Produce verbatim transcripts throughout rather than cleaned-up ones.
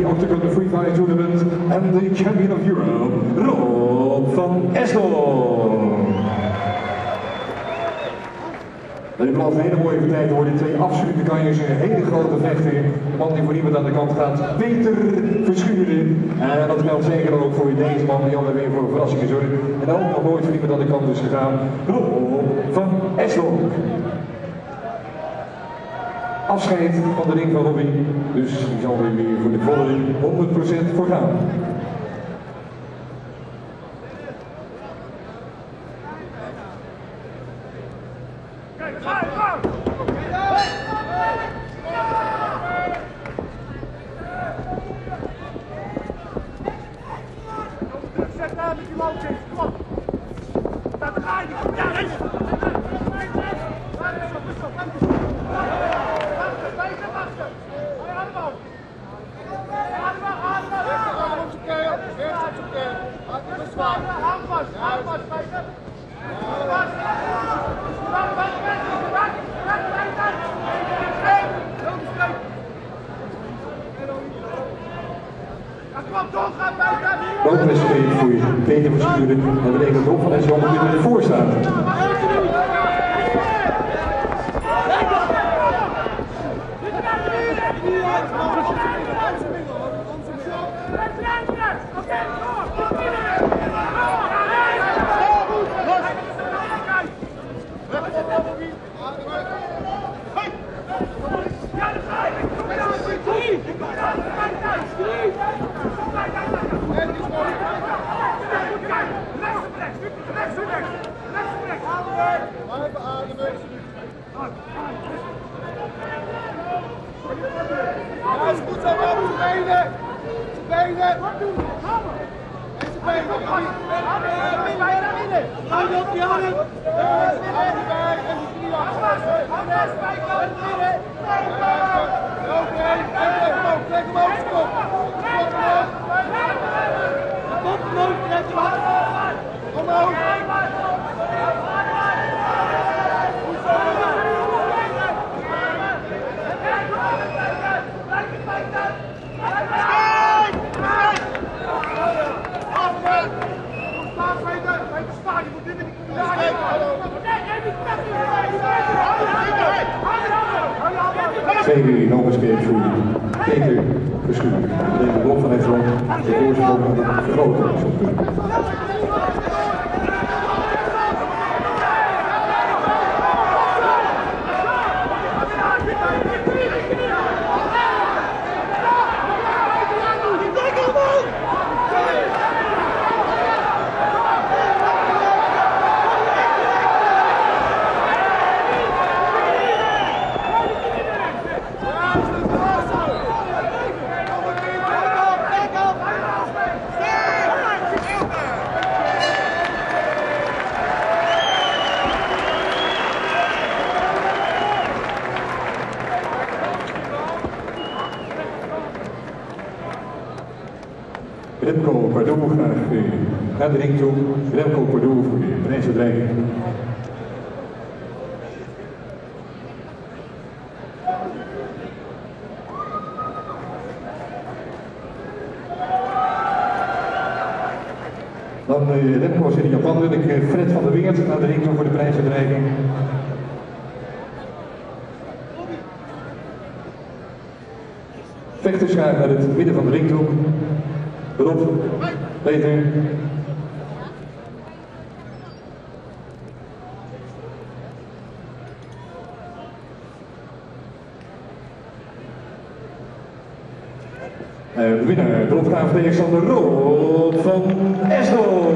the Octagon Free Fight Tournament and the Champion of Europe, Rob van Estel. Dit belooft een hele mooie partij te worden. Twee absolute kanjers, een hele grote vechter. De man die voor iemand aan de kant gaat, Peter Verschuren. En dat geldt zeker ook voor deze man die alweer weer voor verrassingen zorgt. En ook nog nooit voor iemand aan de kant is gegaan, Rob van Estel. Afscheid van de ring van Robbie, dus die zal er weer voor de volle honderd procent voor gaan. Zet daar met die loodjes, kom op! Daar ga je niet! Ja, rechts! Ook is het voor je Peter Verschuren. Dat betekent ook van deze jongen die ervoor staat. Ja, is goed zo, op zijn benen! Zijn benen! En zijn benen! Bijna binnen! Hou op, die handen! Hou erbij en die knie achter! Oké, trek hem ook, trek hem ook, stop! Stop omhoog, trek hem ook! Omhoog! Tweede nog eens keer voor Peter Verschuren. De Rob van Estel, de voorzitter van de grote. Remco Pardoel graag uh, naar de ring toe. Remco Pardoel voor de prijsbedreiging. Dan uh, Remco is in Japan, wil ik uh, Fred van der Weert naar de ring toe voor de prijsbedreiging. Vechters gaan naar het midden van de ring toe. Rob, Peter. En de winnaar, de opgave tegenstander Rob van Estel.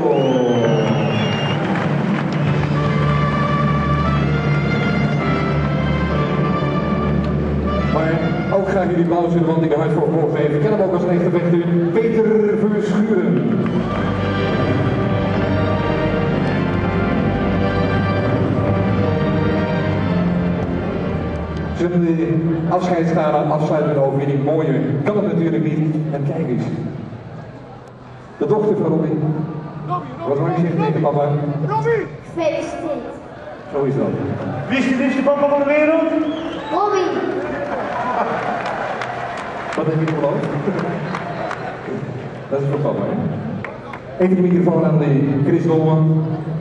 Maar ook graag jullie blauw zullen, want ik de hart voor mogen geven. Ik ken hem ook als een echte vechter, Peter Verschuren. Zullen we de afscheidsgala afsluiten met een overwinning? Mooier kan het natuurlijk niet. En kijk eens. De dochter van Robbie. Wat wil je zeggen tegen papa? Robbie! Gefeliciteerd. Zo is dat. Wie is de liefste papa van de wereld? Robbie! Wat heb je geloofd? Dat is voor papa, hè? Even de microfoon aan de Chris Dolman.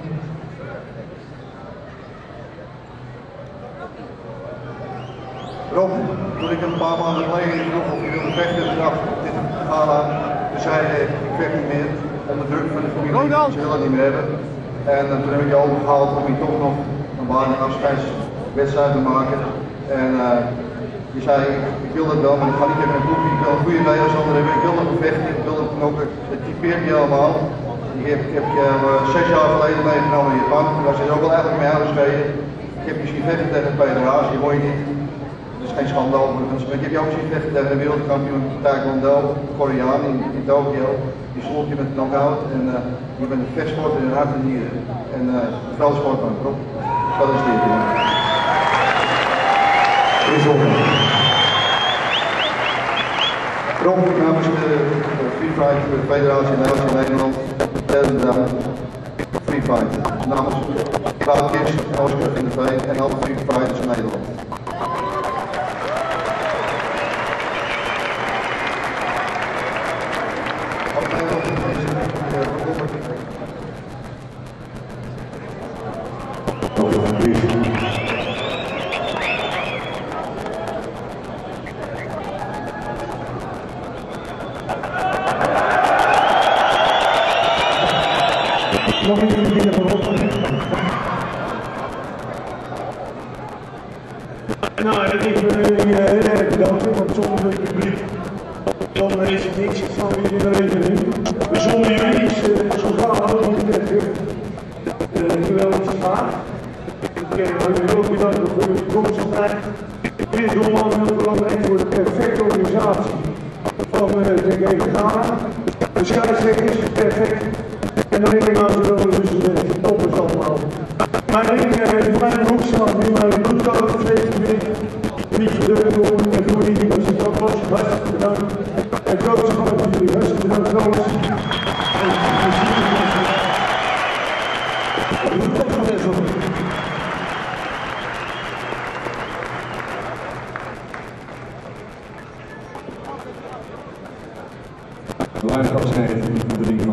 Rob, toen ik een paar maanden geleden vroeg of je wilde vechten vanaf dit gala, toen zei je, ik vecht niet meer, onder druk van de familie, ze willen het niet meer hebben. En uh, toen heb ik je overgehaald om je toch nog een waardige afscheidswedstrijd te maken. En uh, je zei, ik wil het wel, maar ik ga niet even een boekje, ik wil een goede tegenstander hebben, ik wil nog vechten, ik wil het knokken, het typeert je allemaal. Ik heb, ik heb je uh, zes jaar geleden meegenomen in Japan, toen was je er ook wel eigenlijk mee aangeschreven. Ik heb je zien vechten tegen Peter Haas, die hoor je niet. Dat is geen schande overigens, maar ik heb jou ook zien vechten tegen de wereldkampioen Taekwondo, Koreaan in, in Tokio. Die sloeg je met een knock-out en uh, je bent een vechtsporter in hart en nieren. En uh, veel sportman, Rob. Dat is dit. Bijzonder. Rob, namens de Free Fight Federatie Nederland, derde dag Free Fight. Namens Klaas Kips, Oscar in de Veen en alle Free Fighters in Nederland. Nog een keer binnen van op. Nou, dat is heel erg bedankt, want zonder het publiek dan is het niks van jullie in de rekening. Zonder jullie is het zo gaaf ook niet echt geweldig gevaar. Ik wil jullie ook bedanken voor jullie komst vandaag. Dit is allemaal heel belangrijk voor de perfecte organisatie van de G Gala. De scheidsrechter is perfect. En dan denk ik aan de rode dus de toppers allemaal. Maar ik denk, mijn hoekslag, die mijn bloedkoud gezeten vind, niet gedrukt worden en voor die was het ook was. Hartstikke bedankt. En grootste van jullie, hartstikke bedankt trouwens. Live afscheid van de